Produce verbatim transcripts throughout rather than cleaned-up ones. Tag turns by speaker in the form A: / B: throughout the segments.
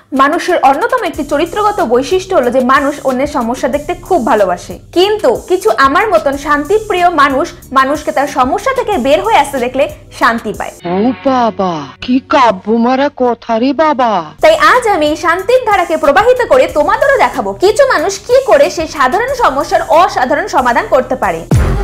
A: মানুষের অন্যতম একটি চরিত্রগত বৈশিষ্ট্য হলো যে মানুষ অন্যের সমস্যা দেখতে খুব ভালোবাসে, কিন্তু কিছু আমার মতন শান্তিপ্রিয় মানুষ মানুষকে তার সমস্যা থেকে বের হয়ে আসতে দেখলে শান্তি পায়।
B: ও বাবা, কি কাব্যমারা কথা রে বাবা।
A: তাই আজ আমি শান্তির ধারাকে প্রবাহিত করে তোমাদেরও দেখাবো কিছু মানুষ কি করে সেই সাধারণ সমস্যার অসাধারণ সমাধান করতে পারে।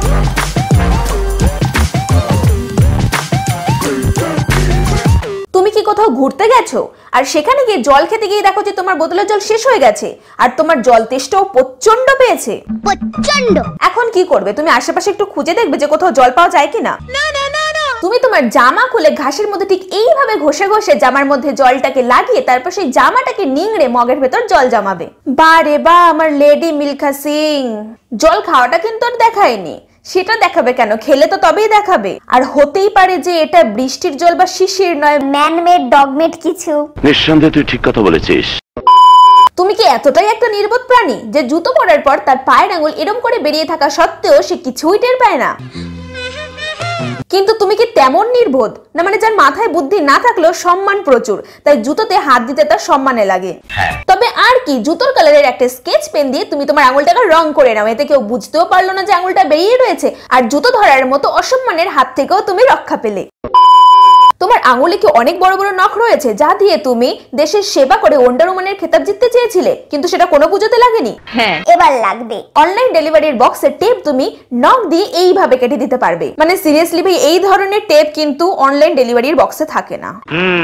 A: তুমি কি কোথাও ঘুরতে গেছো আর সেখানে গিয়ে জল খেতে গিয়ে দেখো যে তোমার বোতলের জল শেষ হয়ে গেছে আর তোমার জল তেষ্টাও প্রচন্ড পেয়েছে? প্রচন্ড। এখন কি করবে? তুমি আশেপাশে একটু খুঁজে দেখবে যে কোথাও জল পাওয়া যায় কিনা। না না না না, তুমি তোমার জামা খুলে ঘাসের মধ্যে ঠিক এইভাবে ঘষে ঘষে জামার মধ্যে জলটাকে লাগিয়ে তারপর সেই জামাটাকে নিংড়ে মগের ভেতর জল জমাবে। বা রে বা, আমার লেডি মিল্খা সিং। জল খাওয়াটা কিন্তু আর দেখায়নি, সেটা দেখাবে কেন? খেলে তো তবেই দেখাবে। আর হতেই পারে যে এটা বৃষ্টির জল বা শিশির নয়, ম্যানমেড ডগমেড কিছু।
C: নিঃসন্দেহে তুই ঠিক কথা বলেছিস।
A: তুমি কি এতটাই একটা নির্বোধ প্রাণী যে জুতো পরার পর তার পায়ের আঙুল এরম করে বেরিয়ে থাকা সত্ত্বেও সে কিছুই টের পায় না? কিন্তু তুমি কি তেমন নির্বোধ না, মানে যার মাথায় বুদ্ধি না থাকলেও সম্মান প্রচুর, তাই জুতোতে হাত দিতে তার সম্মানে লাগে। তবে আর কি, জুতোর কালারের একটা স্কেচ পেন দিয়ে তুমি তোমার আঙুলটাকে রং করে নাও, এতে কেউ বুঝতেও পারলো না যে আঙুলটা বেরিয়ে রয়েছে, আর জুতো ধরার মতো অসম্মানের হাত থেকেও তুমি রক্ষা পেলে। তোমার আঙুলে কি অনেক বড় বড় নখ রয়েছে যা দিয়ে তুমি দেশের সেবা করে ওয়ান্ডার ওম্যানের খেতাব জিততে চেয়েছিলে, কিন্তু সেটা কোনো পুজোতে লাগেনি? হ্যাঁ, এবার লাগবে। অনলাইন ডেলিভারির বক্সের টেপ তুমি নখ দিয়ে এইভাবে কেটে দিতে পারবে। মানে সিরিয়াসলি ভাই, এই ধরনের টেপ কিন্তু অনলাইন ডেলিভারির বক্সে থাকে না।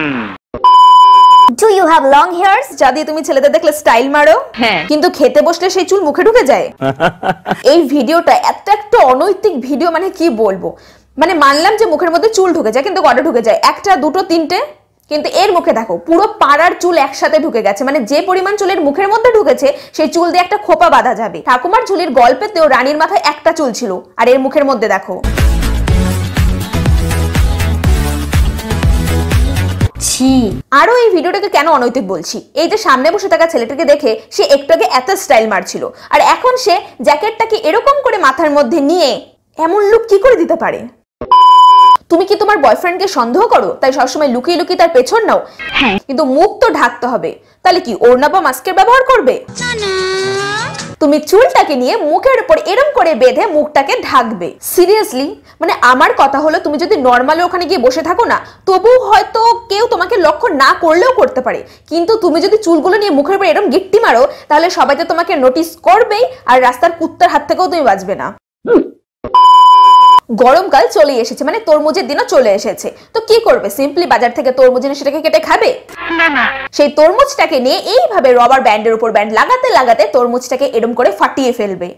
A: Do you have long hairs? যা দিয়ে তুমি ছেলেদের দেখলে স্টাইল মারো, হ্যাঁ, কিন্তু খেতে বসলে সেই চুল মুখে ঢুকে যায়। এই ভিডিওটা এত একটা অনৈতিক ভিডিও, মানে কি বলবো। মানে মানলাম যে মুখের মধ্যে চুল ঢুকে যায়, কিন্তু কটা ঢুকে যায়? একটা, দুটো, তিনটে। কিন্তু এর মুখে দেখো পুরো পাড়ার চুল একসাথে ঢুকে গেছে। মানে যে পরিমাণ চুলের মুখের মধ্যে ঢুকেছে সেই চুল দিয়ে একটা খোপা বাঁধা যাবে। ঠাকুমার ঝুলির গল্পেতেও রানীর মাথায় একটা চুল ছিল, আর এর মুখের মধ্যে দেখো। আরো এই ভিডিওটাকে কেন অনৈতিক বলছি, এই যে সামনে বসে থাকা ছেলেটাকে দেখে সে একটু আগে এত স্টাইল মারছিল, আর এখন সে জ্যাকেটটাকে এরকম করে মাথার মধ্যে নিয়ে এমন লুক কি করে দিতে পারে? তুমি কি তোমার বয়ফ্রেন্ডকে সন্দেহ করো তাই সবসময় লুকিয়ে লুকিয়ে তার পেছন নাও? হ্যাঁ, কিন্তু মুখ তো ঢাকতে হবে। তাহলে কি ওড়না বা মাস্কের ব্যবহার করবে? তুমি চুলটাকে নিয়ে মুখের উপর এরম করে বেঁধে মুখটাকে ঢাকবে। সিরিয়াসলি, মানে আমার কথা হলো তুমি যদি নর্মালি ওখানে গিয়ে বসে থাকো না, তবু হয়তো কেউ তোমাকে লক্ষ্য না করলেও করতে পারে, কিন্তু তুমি যদি চুলগুলো নিয়ে মুখের উপর এরম গিট্টি মারো তাহলে সবাই তো তোমাকে নোটিস করবেই, আর রাস্তার কুত্তার হাত থেকেও তুমি বাঁচবে না। গরমকাল চলে এসেছে, মানে তরমুজের দিনও চলে এসেছে, তো কি করবে? সিম্পলি বাজার থেকে তরমুজ এনে সেটাকে কেটে খাবে? না না, সেই তরমুজটাকে নিয়ে এইভাবে রবার ব্যান্ডের উপর ব্যান্ড লাগাতে লাগাতে তরমুজটাকে এরম করে ফাটিয়ে ফেলবে।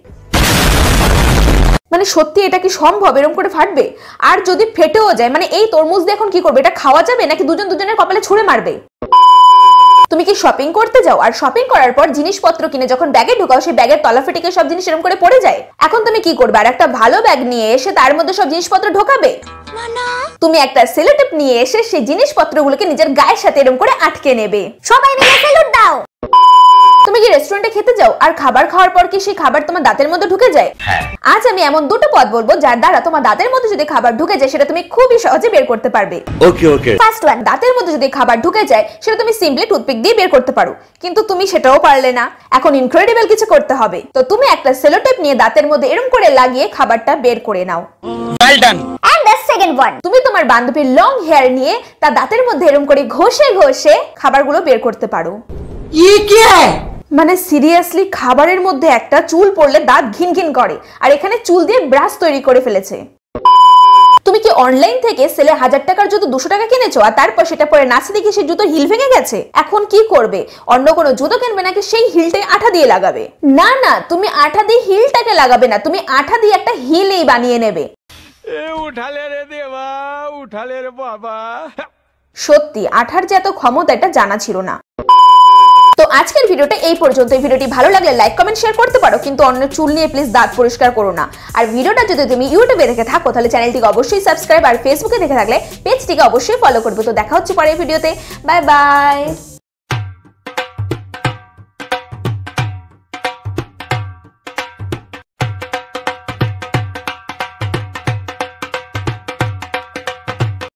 A: মানে সত্যি এটা কি সম্ভব এরম করে ফাটবে? আর যদি ফেটেও যায়, মানে এই তরমুজ দিয়ে এখন কি করবে? এটা খাওয়া যাবে নাকি দুজন দুজনের কপালে ছুঁড়ে মারবে? তুমি কি শপিং করতে যাও আর শপিং করার পর জিনিসপত্র কিনে যখন ব্যাগে ঢোকাও সেই ব্যাগের তলা ফেটে সব জিনিস এরকম করে পড়ে যায়? এখন তুমি কি করবে? আর একটা ভালো ব্যাগ নিয়ে এসে তার মধ্যে সব জিনিসপত্র ঢোকাবে? না না, তুমি একটা সেলোটেপ নিয়ে এসে সেই জিনিসপত্রগুলোকে নিজের গায়ের সাথে এরকম করে আটকে নেবে। সবাই মিলে সেলুট দাও। তুমি কি রেস্টুরেন্টে খেতে যাও আর খাবার খাওয়ার পর কি সেই খাবার তোমার দাঁতের মধ্যে ঢুকে যায়? আজ আমি এমন দুটো পদ বলবো যার দ্বারা তোমার দাঁতের মধ্যে যদি খাবার ঢুকে যায় সেটা তুমি খুবই সহজে বের করতে পারবে। ওকে ওকে। ফার্স্ট ওয়ান, দাঁতের মধ্যে যদি খাবার ঢুকে যায় সেটা তুমি সিম্পলি টুথপিক দিয়ে বের করতে পারো, কিন্তু তুমি সেটাও পারলে না। এখন ইনক্রেডিবল কিছু করতে হবে, তো তুমি একটা সেলোটেপ নিয়ে দাঁতের মধ্যে এরকম করে লাগিয়ে খাবারটা বের করে নাও। Well done. And the second one, তুমি তোমার বান্ধবীর লং হেয়ার নিয়ে তার দাঁতের মধ্যে এরকম করে ঘষে ঘষে খাবারগুলো বের করতে পারো। ये क्या है? মানে সিরিয়াসলি, খাবারের মধ্যে একটা চুল পড়লে দাঁত ঘিন ঘিন করে, আর এখানে চুল দিয়ে ব্রাশ তৈরি করে ফেলেছে। তুমি কি অনলাইন থেকে সেলে হাজার টাকার জুতো দুশো টাকা কিনেছো আর তারপর সেটা পরে নাচতে দেখি সেই জুতোর হিল ভেঙে গেছে? এখন কি করবে? অন্য কোনো জুতো কিনবে নাকি সেই হিলটাই আঠা দিয়ে লাগাবে? না না, তুমি আঠা দিয়ে হিলটাকে লাগাবে না, তুমি আঠা দিয়ে একটা হিলই বানিয়ে নেবে। এ উঠালে রে দেবা, উঠালে রে বাবা। সত্যি আঠার যে এত ক্ষমতা এটা জানা ছিল না। তো আজকের ভিডিওটা এই পর্যন্ত। এই ভিডিওটি ভালো লাগলে লাইক কমেন্ট শেয়ার করতে পারো, কিন্তু অন্য চুল নিয়ে প্লিজ দাঁত পরিষ্কার করো না। আর ভিডিওটা যদি তুমি ইউটিউবে দেখে থাকো তাহলে চ্যানেলটিকে অবশ্যই সাবস্ক্রাইব, আর ফেসবুকে দেখে থাকলে পেজটিকে অবশ্যই ফলো করবে। তো দেখা হচ্ছে পরের ভিডিওতে। Bye by.